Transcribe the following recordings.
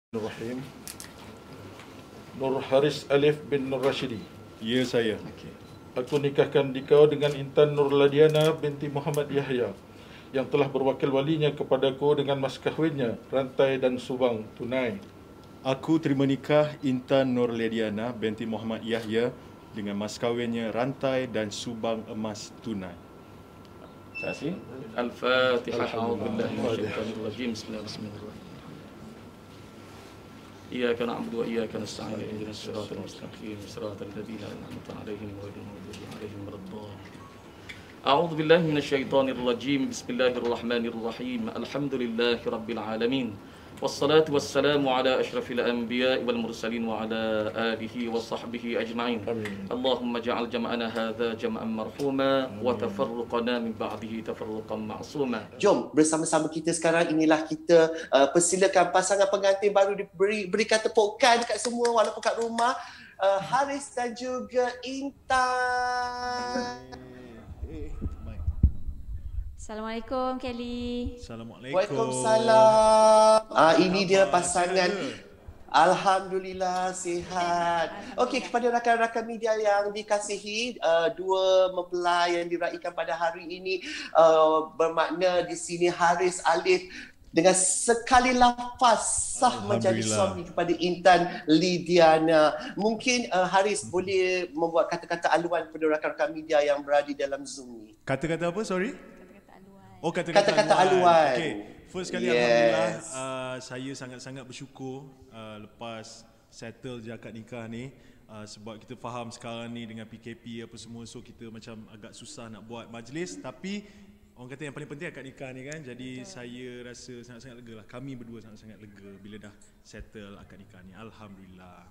Bismillahirrahmanirrahim. Nur Haris Alif bin Nur Rashidi. Ya, saya. Okay. Aku nikahkan dikau dengan Intan Nur Ladiana binti Muhammad Yahya yang telah berwakil walinya kepadaku dengan mas kahwinnya, rantai dan subang tunai. Aku terima nikah Intan Nur Ladiana binti Muhammad Yahya dengan mas kahwinnya, rantai dan subang emas tunai. Terima kasih. Al-Fatihah. A'udzubillahi minasyaitonir rajim. Bismillahirrahmanirrahim. إياك نعبد وإياك نستعين اهدنا الصراط المستقيم صراط الذين أنعمت عليهم غير المغضوب عليهم ولا الضالين أعوذ بالله من الشيطان الرجيم بسم الله الرحمن الرحيم الحمد لله رب العالمين والصلاة والسلام على أشرف الأنبياء والمرسلين وعلى آله وصحبه أجمعين اللهم اجعل جمعنا هذا جمعا مرحوما وتفرقنا من بعده تفرقا معصوما. Jom bersama-sama kita sekarang inilah kita persilakan pasangan pengantin baru berikan tepukan dekat semua walaupun kat rumah, Haris dan juga Intan. Assalamualaikum Kelly. Assalamualaikum. Waalaikumsalam. Ini dia pasangan. Alhamdulillah sihat. Okey, kepada rakan-rakan media yang dikasihi, dua mempelai yang diraikan pada hari ini bermakna di sini Haris Alif dengan sekali lafaz sah menjadi suami kepada Intan Lidiana. Mungkin Haris boleh membuat kata-kata aluan kepada rakan-rakan media yang berada dalam Zoom ni. Kata-kata apa, sorry? Oh, kata-kata aluan. Okay. First sekali, Alhamdulillah, saya sangat-sangat bersyukur lepas settle je akad nikah ni, sebab kita faham sekarang ni dengan PKP apa semua, so kita macam agak susah nak buat majlis, tapi orang kata yang paling penting akad nikah ni kan. Jadi saya rasa sangat-sangat lega lah. Kami berdua sangat-sangat lega bila dah settle akad nikah ni. Alhamdulillah.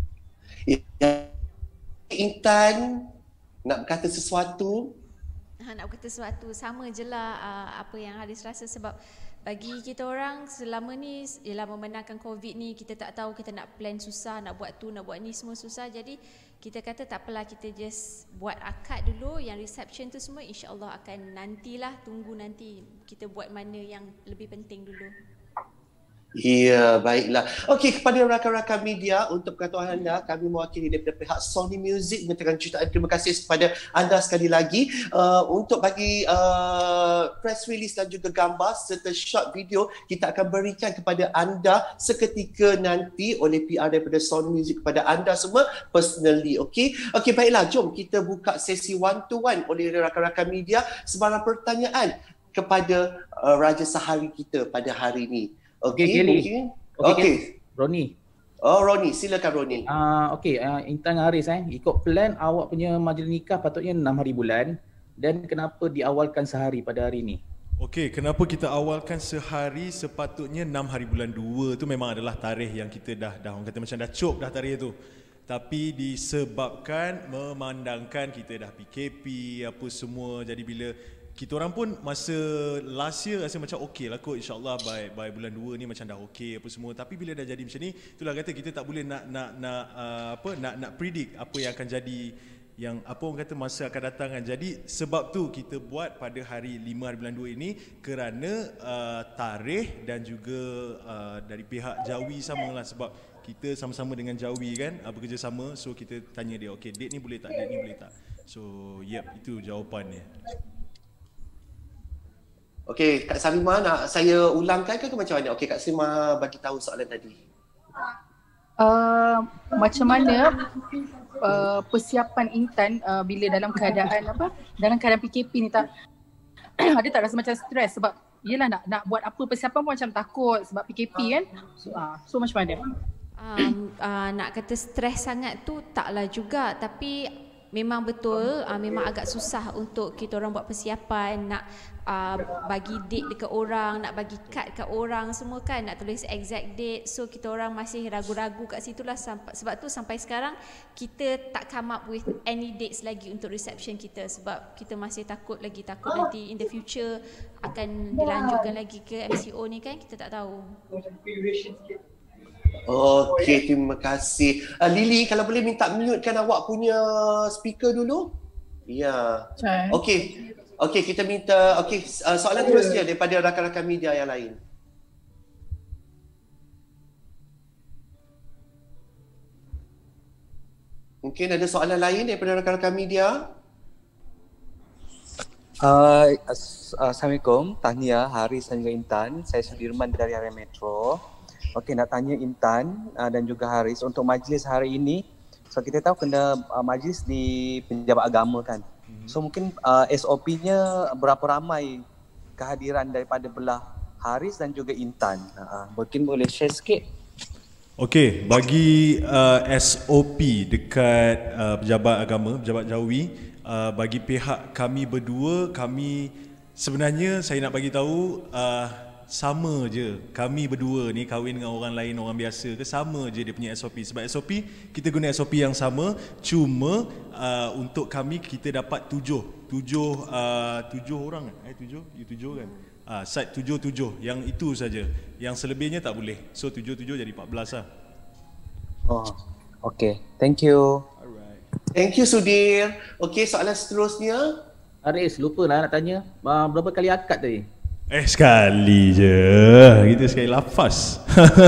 Intan nak berkata sesuatu? Nak berkata sesuatu, sama je lah apa yang Haris rasa, sebab bagi kita orang selama ni ialah memenangkan COVID ni, kita tak tahu, kita nak plan susah, nak buat tu, nak buat ni semua susah. Jadi kita kata tak apalah, kita just buat akad dulu, yang reception tu semua insya-Allah akan nantilah, tunggu nanti kita buat mana yang lebih penting dulu. Ya, baiklah. Okey, kepada rakan-rakan media, untuk pengetahuan anda, kami mewakili daripada pihak Sony Music mengucapkan jutaan terima kasih kepada anda sekali lagi untuk bagi press release dan juga gambar serta short video kita akan berikan kepada anda seketika nanti oleh PR daripada Sony Music kepada anda semua personally. Okey, baiklah, jom kita buka sesi one to one oleh rakan-rakan media sebarang pertanyaan kepada Raja Sehari kita pada hari ini. Okey, Kelly. Okey. Roni. Oh, Roni, silakan Roni. Okey, Intan Haris ikut plan awak punya majlis nikah patutnya 6 hari bulan, dan kenapa diawalkan sehari pada hari ini? Okey, kenapa kita awalkan sehari? Sepatutnya 6 hari bulan 2 tu memang adalah tarikh yang kita dah orang kata macam dah cop dah tarikh tu. Tapi disebabkan memandangkan kita dah PKP apa semua, jadi bila kita orang pun masa last year rasa macam okey lah kot, insyaAllah by bulan 2 ni macam dah okey apa semua. Tapi bila dah jadi macam ni, itulah kata kita tak boleh nak predict apa yang akan jadi, yang apa orang kata masa akan datang kan. Jadi sebab tu kita buat pada hari 5 hari bulan 2 ini kerana tarikh dan juga dari pihak Jawi samalah, sebab kita sama-sama dengan Jawi kan, bekerjasama. So kita tanya dia, okey date ni boleh tak, date ni boleh tak. So itu jawapannya. Okey, Kak Salimah nak saya ulangkan ke macam mana? Okey, Kak Salimah bagi tahu soalan tadi. Macam mana persiapan Intan bila dalam keadaan PKP ni, tak ada tak rasa macam stres sebab yelah nak buat apa persiapan pun macam takut sebab PKP kan. So macam mana? Nak kata stres sangat tu taklah juga, tapi memang betul, memang agak susah untuk kita orang buat persiapan, nak bagi date dekat orang, nak bagi kad kat orang semua kan, nak tulis exact date. So kita orang masih ragu-ragu kat situlah, sebab tu sampai sekarang kita tak come up with any dates lagi untuk reception kita, sebab kita masih takut nanti in the future akan dilanjutkan lagi ke MCO ni kan, kita tak tahu. Okey, terima kasih. Lily, kalau boleh minta mute-kan awak punya speaker dulu. Ya. Okey, kita minta. Okey, soalan terusnya daripada rakan-rakan media yang lain. Mungkin ada soalan lain daripada rakan-rakan media? Assalamualaikum, Tahniah, Haris dan juga Intan. Saya Sudirman dari Harian Metro. Okey, nak tanya Intan dan juga Haris untuk majlis hari ini. So kita tahu kena majlis di pejabat agama kan. So mungkin SOP-nya berapa ramai kehadiran daripada belah Haris dan juga Intan. Mungkin boleh share sikit. Okey, bagi SOP dekat pejabat agama, pejabat jawi, bagi pihak kami berdua, kami sebenarnya saya nak bagi tahu sama je. Kami berdua ni kahwin dengan orang lain, orang biasa ke, sama je dia punya SOP. Sebab SOP kita guna SOP yang sama, cuma untuk kami kita dapat tujuh orang kan? Tujuh kan? Site 7 yang itu saja. Yang selebihnya tak boleh. So 7 jadi 14 lah. Oh, okay. Thank you. Alright. Thank you Sudir. Okey, soalan seterusnya. Haris, lupa lah nak tanya. Berapa kali akad tadi? Sekali je. Kita sekali lafaz.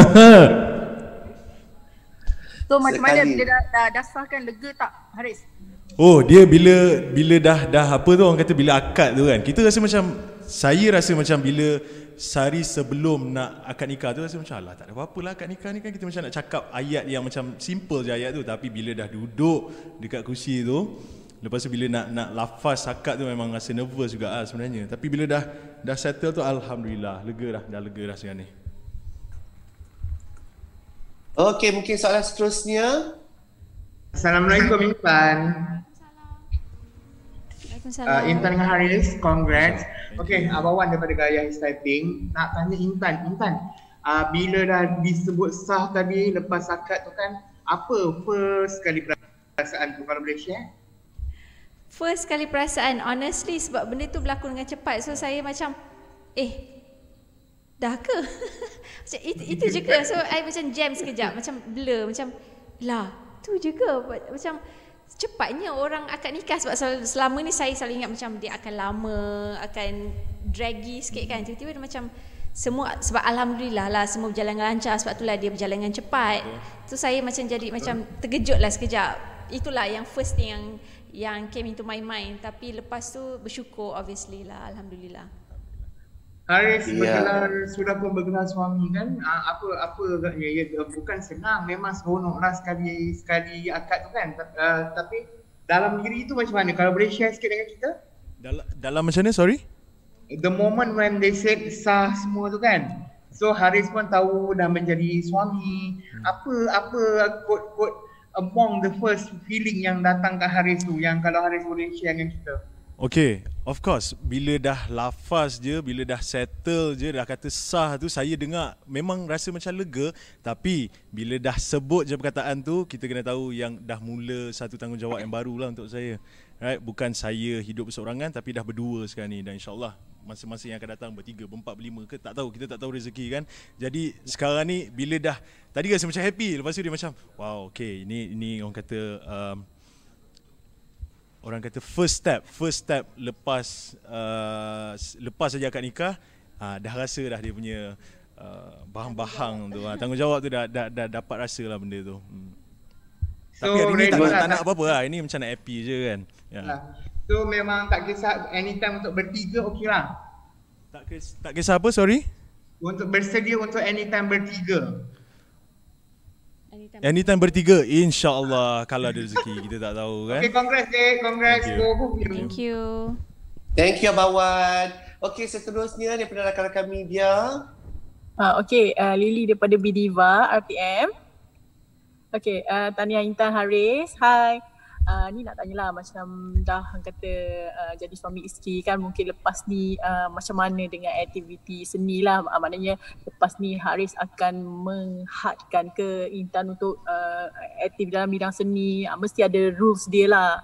So macam mana Sekali. bila dah sahkan, lega tak Haris? Oh, dia bila dah apa tu orang kata bila akad tu kan. Kita rasa macam, saya rasa macam bila sehari sebelum nak akad nikah tu rasa macam alah tak ada apa-apa lah akad nikah ni kan, kita macam nak cakap ayat yang macam simple je ayat tu, tapi bila dah duduk dekat kursi tu, lepas tu bila nak lafaz akad tu memang rasa nervous juga lah sebenarnya. Tapi bila dah settle tu alhamdulillah, lega dah sekarang ni. Okey, mungkin soalan seterusnya. Assalamualaikum Intan. Waalaikumsalam. Intan dengan Haris, congrats. Okey, Abawan daripada Gaya His Typing. Nak tanya Intan, bila dah disebut sah tadi lepas akad tu kan, apa first kali perasaan tu, kalau boleh share? First kali perasaan, honestly sebab benda tu berlaku dengan cepat. So saya macam, dah ke? Macam itu je ke? So I macam jam sekejap, macam blur, macam lah tu je ke? Macam cepatnya orang akad nikah. Sebab selama ni saya selalu ingat macam dia akan lama, akan draggy sikit kan. Tiba-tiba dia macam semua, sebab alhamdulillah lah semua berjalan dengan lancar, sebab itulah dia berjalan dengan cepat. Tu saya macam jadi macam terkejut lah sekejap. Itulah yang first thing yang came into my mind. Tapi lepas tu bersyukur obviously lah, alhamdulillah. Haris sudah pun bergelar suami kan, apa agaknya, bukan senang, memang seronok lah sekali akad tu kan, tapi dalam diri tu macam mana, kalau boleh share sikit dengan kita? Dalam macam mana, sorry? The moment when they said sah semua tu kan, so Haris pun tahu dah menjadi suami, apa quote among the first feeling yang datang ke Haris tu, yang kalau Haris boleh share dengan kita? Okay, of course, bila dah lafaz je, bila dah settle je, dah kata sah tu, saya dengar memang rasa macam lega. Tapi bila dah sebut je perkataan tu, kita kena tahu yang dah mula satu tanggungjawab yang baru lah untuk saya. Right? Bukan saya hidup berseorangan, tapi dah berdua sekarang ni. Dan insyaAllah masa-masa yang akan datang bertiga, berempat, berlima ke, tak tahu, kita tak tahu rezeki kan. Jadi sekarang ni bila dah, tadi rasa macam happy, lepas tu dia macam wow, okay, ini orang kata first step lepas saja akad nikah, dah rasa dah dia punya bahang-bahang tu, tanggungjawab tu dah dapat rasa lah benda tu. So, tapi hari ni tak nak apa-apa lah, ini macam nak happy je kan. So memang tak kisah anytime untuk bertiga, okey lah? Tak kisah apa, sorry? Untuk bersedia untuk anytime bertiga. Anytime bertiga, insya-Allah, kalau ada rezeki, kita tak tahu kan. Okay, congrats. Thank you. Thank you Abawan. Okey, seterusnya daripada rakan-rakan media. Lily daripada Bidiva RPM. Okey, tahniah Intan, Haris. Hai. Ni nak tanyalah, macam dah kata jadi suami isteri kan, mungkin lepas ni macam mana dengan aktiviti seni lah, maknanya lepas ni Haris akan menghadkan ke Intan untuk aktif dalam bidang seni, mesti ada rules dia lah.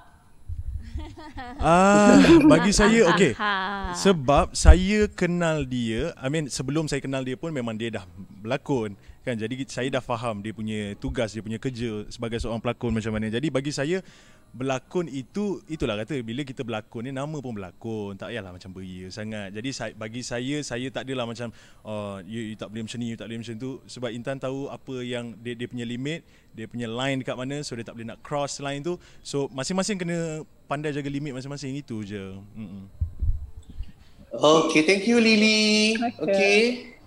Bagi saya okey. Sebab saya kenal dia, sebelum saya kenal dia pun memang dia dah berlakon kan. Jadi saya dah faham dia punya tugas, dia punya kerja sebagai seorang pelakon macam mana. Jadi bagi saya berlakon itulah kata bila kita berlakon ni nama pun berlakon, tak payahlah macam beria sangat. Jadi bagi saya tak adalah macam you tak boleh macam ni, you tak boleh macam tu, sebab Intan tahu apa yang dia punya limit, dia punya line dekat mana, so dia tak boleh nak cross line tu. So masing-masing kena pandai jaga limit masing-masing, itu je. Okay, thank you Lily. Okay.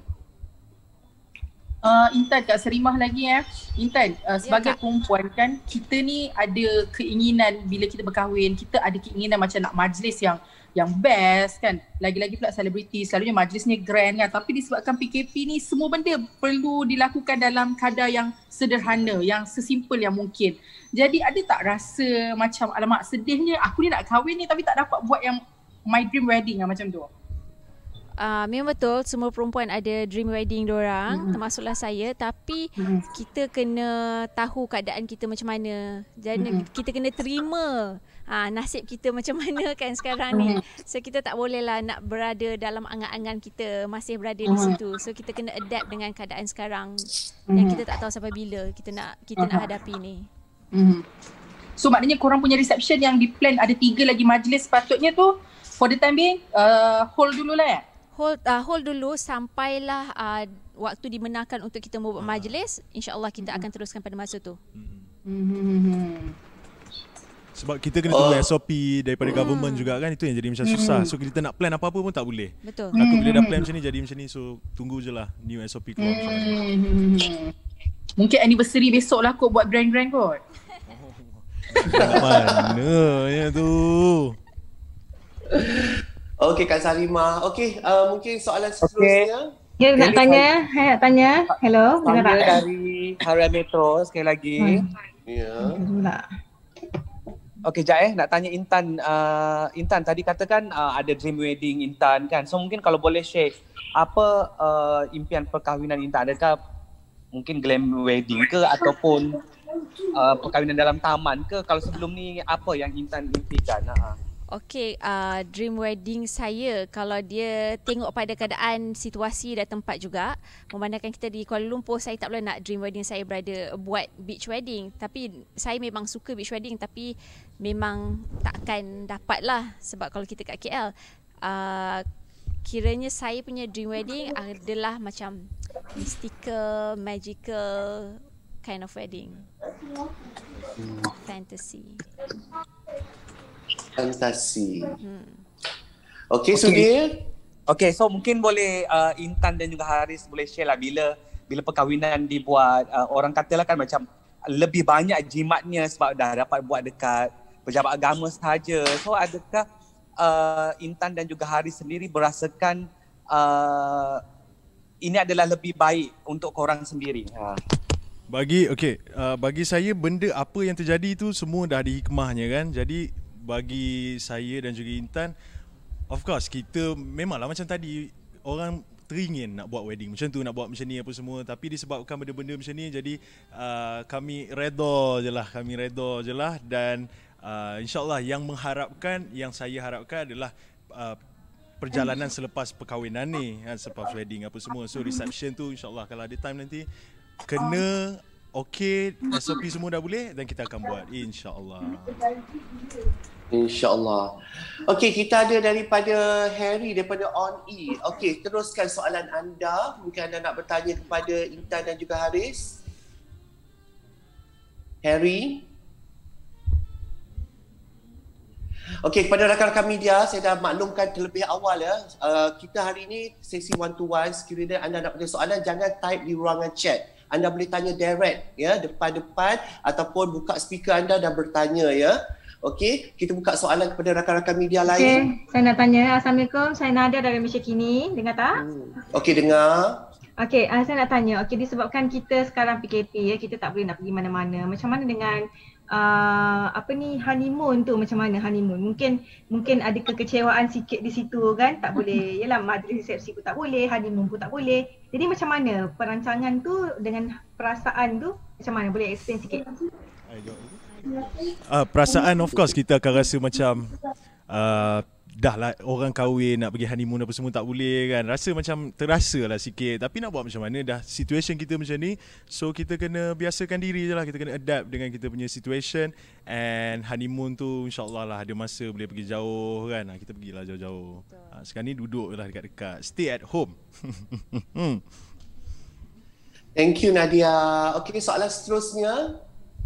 Intan, Kak Serimah lagi Intan, sebagai perempuan kan, kita ni ada keinginan bila kita berkahwin, kita ada keinginan macam nak majlis yang best kan. Lagi-lagi pula selebriti, selalunya majlis ni grand kan. Tapi disebabkan PKP ni, semua benda perlu dilakukan dalam kadar yang sederhana, yang sesimpel yang mungkin. Jadi ada tak rasa macam alamak sedihnya aku ni nak kahwin ni tapi tak dapat buat yang my dream wedding macam tu? Memang betul, semua perempuan ada dream wedding diorang, termasuklah saya. Tapi kita kena tahu keadaan kita macam mana. Jadi kita kena terima nasib kita macam mana kan sekarang ni. So kita tak boleh lah nak berada dalam angan-angan kita masih berada di situ. So kita kena adapt dengan keadaan sekarang yang kita tak tahu sampai bila kita nak hadapi ni. So maknanya korang punya reception yang di plan ada 3 lagi majlis, sepatutnya tu for the time being hold dululah ya? Hold dulu sampailah waktu dibenarkan untuk kita membuat majlis. InsyaAllah kita akan teruskan pada masa tu. Sebab kita kena tunggu SOP daripada government juga kan, itu yang jadi macam susah. So kita nak plan apa-apa pun tak boleh. Betul. Takut bila dah plan macam ni jadi macam ni, so tunggu je lah new SOP keluar. Mungkin anniversary besok lah kot buat grand-grand kot. Mana ya tu. Okey Kak Sarimah. Okey, mungkin soalan seterusnya. Ya, nak tanya. Hello, dengar tak? Saya dari Harian Metro sekali lagi. Ya. Okey, Jai, nak tanya Intan. Intan tadi katakan ada dream wedding Intan kan. So mungkin kalau boleh share apa impian perkahwinan Intan. Adakah mungkin glam wedding ke ataupun perkahwinan dalam taman ke? Kalau sebelum ni apa yang Intan impikan? Okey, dream wedding saya kalau dia tengok pada keadaan situasi dan tempat juga. Memandangkan kita di Kuala Lumpur, saya tak boleh nak dream wedding saya berada buat beach wedding. Tapi saya memang suka beach wedding, tapi memang takkan dapat lah sebab kalau kita kat KL. Kiranya saya punya dream wedding adalah macam mystical, magical kind of wedding. Fantasy. Okey, Sugir. Okey, so mungkin boleh Intan dan juga Haris boleh share lah bila perkahwinan dibuat, orang katalah kan macam lebih banyak jimatnya sebab dah dapat buat dekat pejabat agama sahaja. So adakah Intan dan juga Haris sendiri berasakan ini adalah lebih baik untuk korang sendiri? Bagi saya benda apa yang terjadi tu semua dah ada hikmahnya kan. Jadi bagi saya dan juga Intan, of course kita memanglah macam tadi orang teringin nak buat wedding macam tu, nak buat macam ni apa semua, tapi disebabkan benda-benda macam ni jadi kami redha je lah dan insyaAllah yang saya harapkan adalah perjalanan selepas perkahwinan ni, selepas wedding apa semua. So reception tu insyaAllah kalau ada time nanti kena okey, SOP semua dah boleh dan kita akan buat insyaAllah. InsyaAllah. Okey, kita ada daripada Harry daripada On E. Okey, teruskan soalan anda. Mungkin anda nak bertanya kepada Intan dan juga Haris. Harry. Okey, kepada rakan-rakan media, saya dah maklumkan terlebih awal ya. Kita hari ini sesi one to one. Sekiranya anda nak bertanya soalan, jangan type di ruangan chat. Anda boleh tanya direct ya, depan-depan ataupun buka speaker anda dan bertanya ya. Okey, kita buka soalan kepada rakan-rakan media lain. Okey, saya nak tanya. Assalamualaikum, saya Nadia dari Malaysia Kini. Dengar tak? Okey, dengar. Okey, saya nak tanya. Okey, disebabkan kita sekarang PKP ya, kita tak boleh nak pergi mana-mana. Macam mana dengan honeymoon tu, macam mana honeymoon? Mungkin ada kekecewaan sikit di situ kan, tak boleh. Yalah, majlis resepsi pun tak boleh, honeymoon pun tak boleh. Jadi macam mana perancangan tu dengan perasaan tu, macam mana? Boleh explain sikit? Perasaan of course kita akan rasa macam dah lah orang kahwin, nak pergi honeymoon apa semua tak boleh kan. Rasa macam terasa lah sikit. Tapi nak buat macam mana, dah situation kita macam ni. So kita kena biasakan diri je lah. Kita kena adapt dengan kita punya situation. And honeymoon tu insyaAllah lah ada masa boleh pergi jauh kan. Kita pergilah jauh-jauh. Sekarang ni duduk lah dekat-dekat. Stay at home. Thank you Nadia. Okay, soalan seterusnya.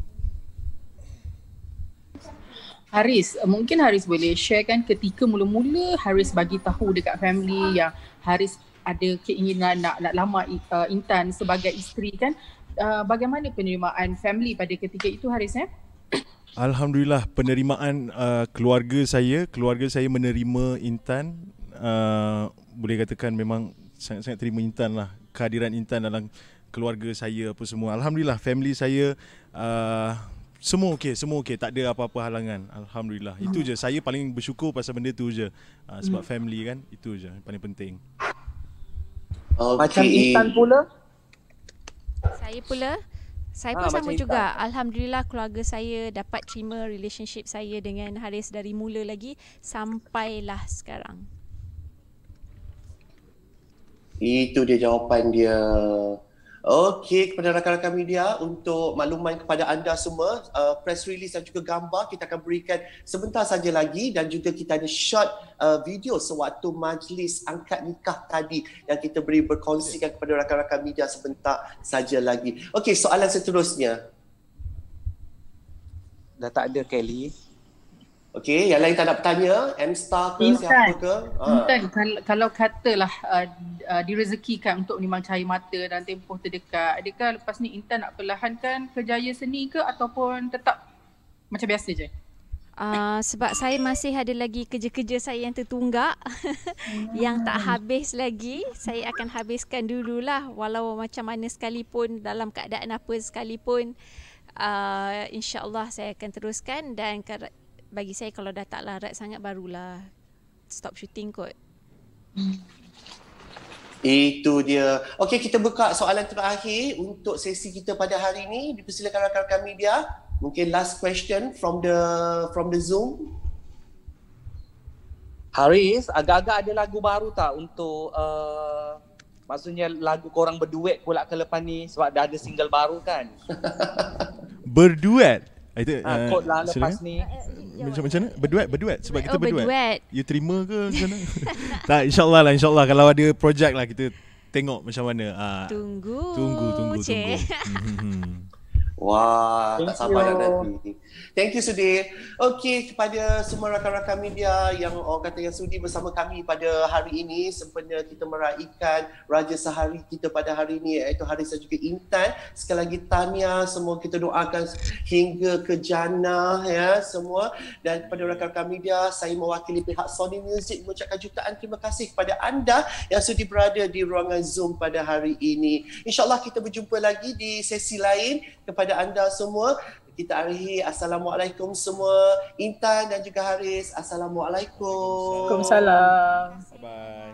Haris, mungkin Haris boleh share kan ketika mula-mula Haris bagi tahu dekat family yang Haris ada keinginan nak lamar Intan sebagai isteri kan. Bagaimana penerimaan family pada ketika itu Haris Alhamdulillah, penerimaan keluarga saya menerima Intan. Boleh katakan memang sangat-sangat terima Intan lah, kehadiran Intan dalam keluarga saya apa semua. Alhamdulillah, family saya semua okey, tak ada apa-apa halangan. Alhamdulillah. Itu je, saya paling bersyukur pasal benda tu je. Sebab family kan, itu je paling penting. Macam Intan pula? Saya pun sama juga. Alhamdulillah keluarga saya dapat terima relationship saya dengan Haris dari mula lagi sampailah sekarang. Itu dia jawapan dia. Okey, kepada rakan-rakan media, untuk makluman kepada anda semua, press release dan juga gambar kita akan berikan sebentar saja lagi, dan juga kita ada short video sewaktu majlis angkat nikah tadi yang kita beri berkongsikan kepada rakan-rakan media sebentar saja lagi. Okey, soalan seterusnya. Dah tak ada Kelly. Okey, yang lain tak nak bertanya? M-Star ke Intan, siapa ke? Intan, kalau katalah direzekikan untuk memang cahaya mata dan tempoh terdekat, adakah lepas ni Intan nak perlahankan kerjaya seni ke ataupun tetap macam biasa je? Sebab saya masih ada lagi kerja-kerja saya yang tertunggak yang tak habis lagi. Saya akan habiskan dululah, walau macam mana sekalipun, dalam keadaan apa sekalipun. InsyaAllah saya akan teruskan, dan bagi saya kalau dah tak larat sangat barulah stop shooting kot. Itu dia. Okey, kita buka soalan terakhir untuk sesi kita pada hari ini. Dipersilakan rakan-rakan media. Mungkin last question from the Zoom. Haris, agak-agak ada lagu baru tak untuk maksudnya lagu korang berduet pula ke lepas ni, sebab dah ada single baru kan? Berduet? Itu kot lah lepas ni. Macam mana? Berduet sebab kita berduet. You terima ke macam mana? Tak, insyaAllah kalau ada projek lah kita tengok macam mana. Tunggu. Wah, tak sabar dah nanti. Thank you Sudir. Okey, kepada semua rakan-rakan media yang orang kata yang sudi bersama kami pada hari ini, sempena kita meraihkan Raja Sehari kita pada hari ini, iaitu Haris dan juga Intan. Sekali lagi tahniah, semua kita doakan hingga ke jannah ya semua. Dan kepada rakan-rakan media, saya mewakili pihak Sony Music mengucapkan jutaan terima kasih kepada anda yang sudi berada di ruangan Zoom pada hari ini. InsyaAllah kita berjumpa lagi di sesi lain. Kepada anda semua, kita akhiri assalamualaikum semua. Intan dan juga Haris, assalamualaikum. Waalaikumsalam. Bye.